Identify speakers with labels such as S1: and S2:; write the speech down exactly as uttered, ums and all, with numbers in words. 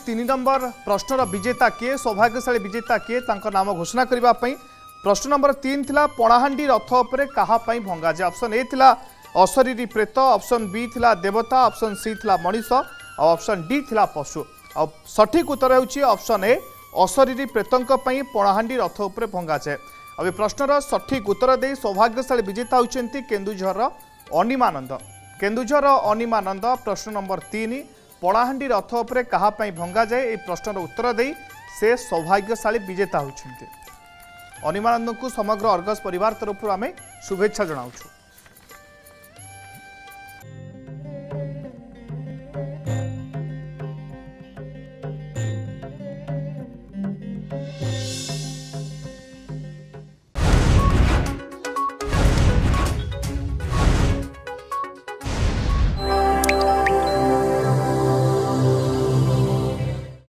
S1: तीन नंबर प्रश्नर विजेता किए सौभाग्यशाली विजेता किए नाम घोषणा करने प्रश्न नंबर तीन थिला पणाहांडी रथ उपरे कहा भंगा जाए ऑप्शन ए थिला अशरीरी प्रेत ऑप्शन बी थिला देवता ऑप्शन सी थिला मनीष और ऑप्शन डी थिला पशु और सठिक उत्तर होउछि ऑप्शन ए अशरीरी प्रेतंक पई पणाहांडी रथ उपरे भंगा जाए। अब प्रश्नर सठिक उत्तर दे सौभाग्यशाली विजेता होउछन्ती केन्दुझर अनिमानंद केन्दुझर अनिमानंद प्रश्न नंबर तीन पणाहांडी रथ उपरे कहा भंगा जाए ये प्रश्नर उत्तर दे से सौभाग्यशाली विजेता होउछन्ती। अनिमानंद को समग्र अर्गस परिवार तरफ आम शुभेच्छा जनाऊँ।